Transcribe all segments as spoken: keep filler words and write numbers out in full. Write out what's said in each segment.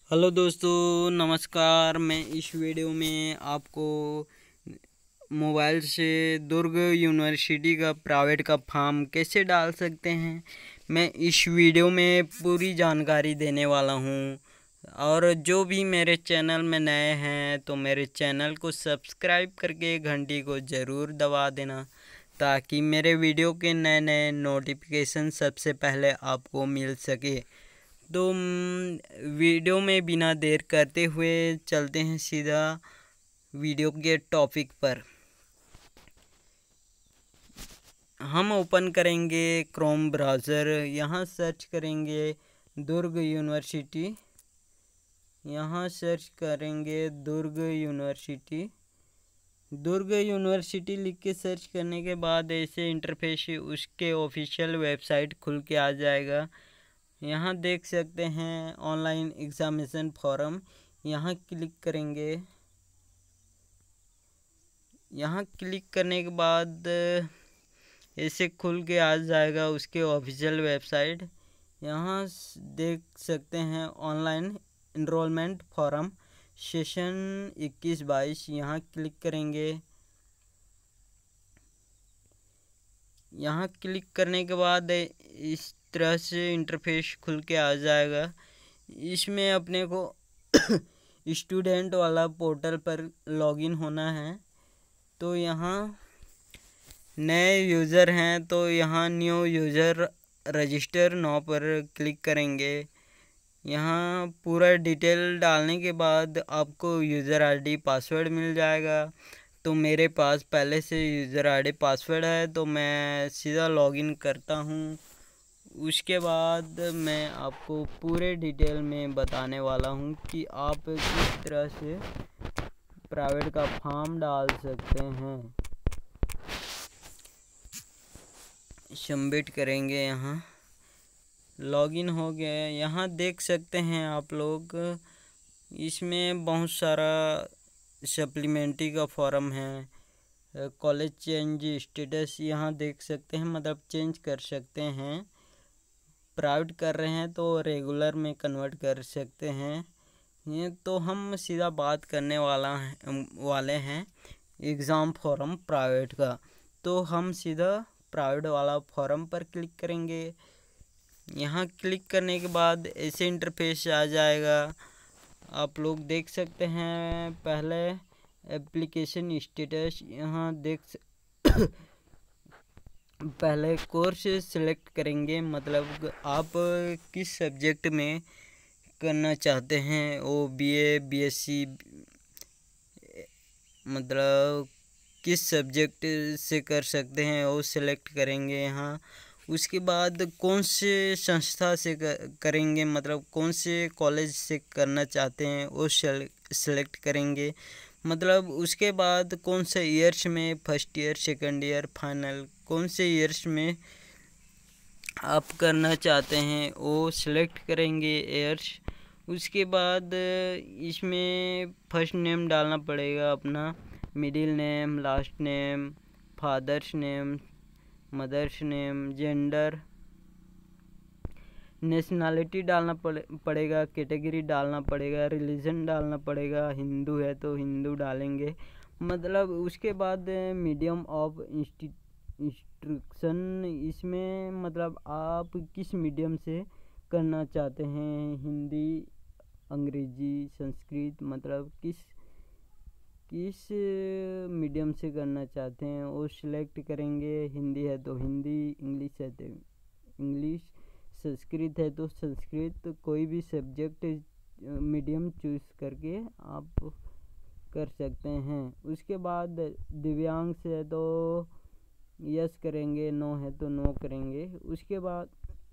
Hello दोस्तों, नमस्कार। मैं इस वीडियो में आपको मोबाइल से दुर्ग यूनिवर्सिटी का प्राइवेट का फॉर्म कैसे डाल सकते हैं, मैं इस वीडियो में पूरी जानकारी देने वाला हूं। और जो भी मेरे चैनल में नए हैं तो मेरे चैनल को सब्सक्राइब करके घंटी को ज़रूर दबा देना, ताकि मेरे वीडियो के नए नए नोटिफिकेशन सबसे पहले आपको मिल सके। तो वीडियो में बिना देर करते हुए चलते हैं सीधा वीडियो के टॉपिक पर। हम ओपन करेंगे क्रोम ब्राउज़र, यहाँ सर्च करेंगे दुर्ग यूनिवर्सिटी। यहाँ सर्च करेंगे दुर्ग यूनिवर्सिटी। दुर्ग यूनिवर्सिटी लिख के सर्च करने के बाद ऐसे इंटरफेस उसके ऑफिशियल वेबसाइट खुल के आ जाएगा। यहाँ देख सकते हैं ऑनलाइन एग्ज़ामिनेशन फॉर्म, यहाँ क्लिक करेंगे। यहाँ क्लिक करने के बाद ऐसे खुल के आ जाएगा उसके ऑफिशियल वेबसाइट। यहाँ देख सकते हैं ऑनलाइन इनरोलमेंट फॉर्म सेशन इक्कीस बाईस, यहाँ क्लिक करेंगे। यहाँ क्लिक करने के बाद इस तरह से इंटरफेस खुल के आ जाएगा। इसमें अपने को स्टूडेंट वाला पोर्टल पर लॉगिन होना है। तो यहाँ नए यूज़र हैं तो यहाँ न्यू यूज़र रजिस्टर नाउ पर क्लिक करेंगे। यहाँ पूरा डिटेल डालने के बाद आपको यूज़र आईडी पासवर्ड मिल जाएगा। तो मेरे पास पहले से यूज़र आईडी पासवर्ड है तो मैं सीधा लॉगिन करता हूँ। उसके बाद मैं आपको पूरे डिटेल में बताने वाला हूँ कि आप किस तरह से प्राइवेट का फॉर्म डाल सकते हैं। सबमिट करेंगे। यहाँ लॉगिन हो गया। यहाँ देख सकते हैं आप लोग, इसमें बहुत सारा सप्लीमेंट्री का फॉर्म है। कॉलेज चेंज स्टेटस यहाँ देख सकते हैं, मतलब चेंज कर सकते हैं। प्राइवेट कर रहे हैं तो रेगुलर में कन्वर्ट कर सकते हैं। ये तो हम सीधा बात करने वाला है वाले हैं एग्ज़ाम फॉर्म प्राइवेट का। तो हम सीधा प्राइवेट वाला फॉर्म पर क्लिक करेंगे। यहाँ क्लिक करने के बाद ऐसे इंटरफेस आ जाएगा। आप लोग देख सकते हैं पहले एप्लीकेशन स्टेटस, यहाँ देख पहले कोर्स सिलेक्ट करेंगे, मतलब आप किस सब्जेक्ट में करना चाहते हैं। ओ बीए बीएससी, मतलब किस सब्जेक्ट से कर सकते हैं वो सिलेक्ट करेंगे यहाँ। उसके बाद कौन से संस्था से करेंगे, मतलब कौन से कॉलेज से करना चाहते हैं वो सेलेक्ट करेंगे। मतलब उसके बाद कौन से ईयर्स में, first year second year final, कौन से ईयर्स में आप करना चाहते हैं वो सिलेक्ट करेंगे ईयर्स। उसके बाद इसमें फर्स्ट नेम डालना पड़ेगा अपना, middle name, last name, father's name, mother's name, gender, nationality डालना पड़ेगा, कैटेगरी डालना पड़ेगा, रिलीजन डालना पड़ेगा। हिंदू है तो हिंदू डालेंगे। मतलब उसके बाद मीडियम ऑफ इंस्ट्रक्शन, इसमें मतलब आप किस मीडियम से करना चाहते हैं, हिंदी, अंग्रेजी, संस्कृत, मतलब किस किस मीडियम से करना चाहते हैं वो सिलेक्ट करेंगे। हिंदी है तो हिंदी, इंग्लिश है तो इंग्लिश, संस्कृत है तो संस्कृत, कोई भी सब्जेक्ट मीडियम चूज़ करके आप कर सकते हैं। उसके बाद दिव्यांग से है तो यस करेंगे, नो है तो नो करेंगे। उसके बाद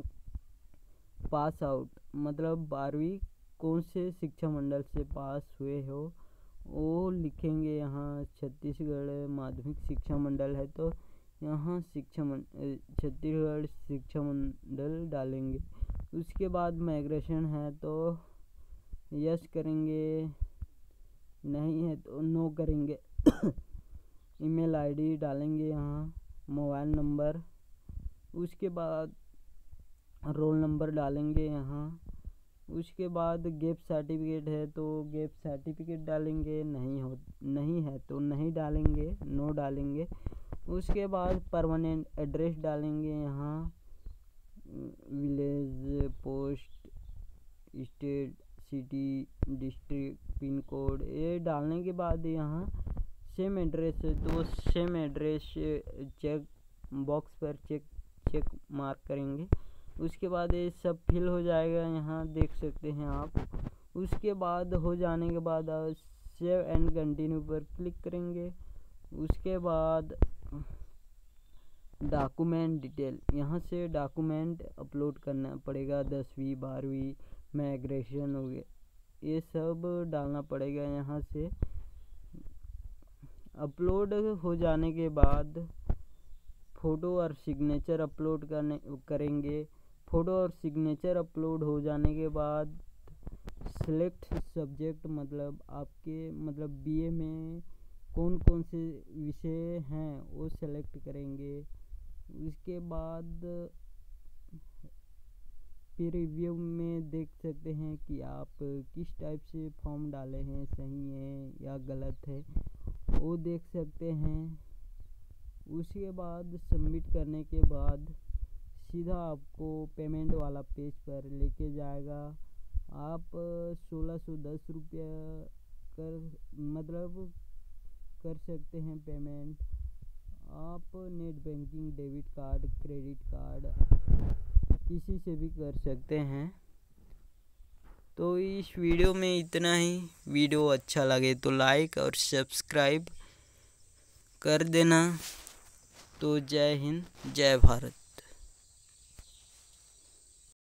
पास आउट, मतलब बारहवीं कौन से शिक्षा मंडल से पास हुए हो वो लिखेंगे। यहाँ छत्तीसगढ़ माध्यमिक शिक्षा मंडल है तो यहाँ शिक्षा छत्तीसगढ़ शिक्षा मंडल डालेंगे। उसके बाद माइग्रेशन है तो यस करेंगे, नहीं है तो नो करेंगे। ईमेल आईडी डालेंगे, यहाँ मोबाइल नंबर। उसके बाद रोल नंबर डालेंगे यहाँ, उसके बाद गैप सर्टिफिकेट है तो गैप सर्टिफिकेट डालेंगे, नहीं हो नहीं है तो नहीं डालेंगे, नो डालेंगे। उसके बाद परमानेंट एड्रेस डालेंगे, यहाँ village, post, state, city, district, pin code, ये डालने के बाद यहाँ सेम एड्रेस है तो सेम एड्रेस चेक बॉक्स पर चेक चेक मार्क करेंगे। उसके बाद ये सब फिल हो जाएगा, यहाँ देख सकते हैं आप। उसके बाद हो जाने के बाद सेव एंड कंटिन्यू पर क्लिक करेंगे। उसके बाद डॉक्यूमेंट डिटेल, यहाँ से डॉक्यूमेंट अपलोड करना पड़ेगा, दसवीं बारहवीं में ग्रेजुएशन हो गया, ये सब डालना पड़ेगा। यहाँ से अपलोड हो जाने के बाद फ़ोटो और सिग्नेचर अपलोड करने करेंगे। फ़ोटो और सिग्नेचर अपलोड हो जाने के बाद सिलेक्ट सब्जेक्ट, मतलब आपके मतलब बीए में कौन कौन से विषय हैं वो सेलेक्ट करेंगे। उसके बाद फिर रिव्यू में देख सकते हैं कि आप किस टाइप से फॉर्म डाले हैं, सही है या गलत है, वो देख सकते हैं। उसके बाद सबमिट करने के बाद सीधा आपको पेमेंट वाला पेज पर लेके जाएगा। आप सोलह सौ दस रुपया कर मतलब कर सकते हैं पेमेंट। आप net banking, debit card, credit card किसी से भी कर सकते हैं। तो इस वीडियो में इतना ही। वीडियो अच्छा लगे तो लाइक और सब्सक्राइब कर देना। तो जय हिंद, जय भारत।